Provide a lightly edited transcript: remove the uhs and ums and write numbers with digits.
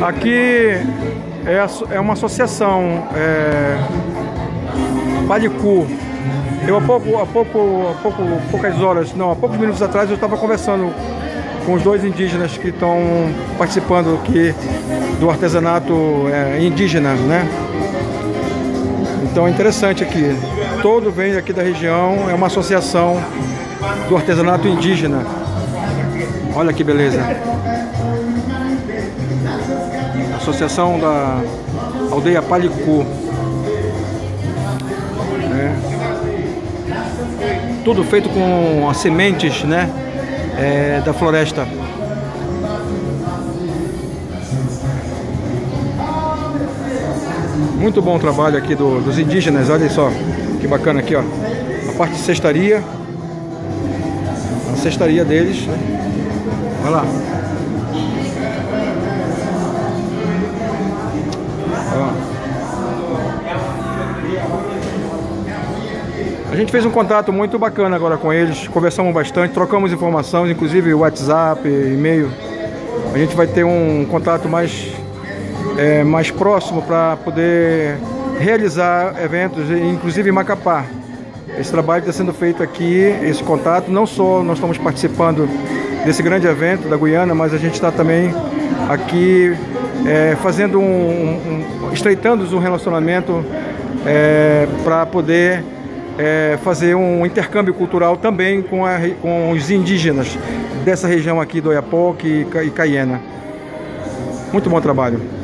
Aqui é uma associação, Palicu. Eu há poucos minutos atrás eu estava conversando com os dois indígenas que estão participando aqui do artesanato indígena, né? Então é interessante aqui. Todo vem aqui da região, é uma associação do artesanato indígena. Olha que beleza. Associação da aldeia Palicu. Tudo feito com as sementes, né, da floresta. Muito bom o trabalho aqui dos indígenas. Olha só que bacana aqui, ó. A parte de cestaria. A cestaria deles, né? Olha lá. A gente fez um contato muito bacana agora com eles, conversamos bastante, trocamos informações, inclusive WhatsApp, e-mail. A gente vai ter um contato mais próximo para poder realizar eventos, inclusive em Macapá. Esse trabalho está sendo feito aqui, esse contato, não só nós estamos participando desse grande evento da Guiana, mas a gente está também aqui fazendo estreitando um relacionamento para poder fazer um intercâmbio cultural também com os indígenas dessa região aqui do Oiapoque e Caiena. Muito bom trabalho.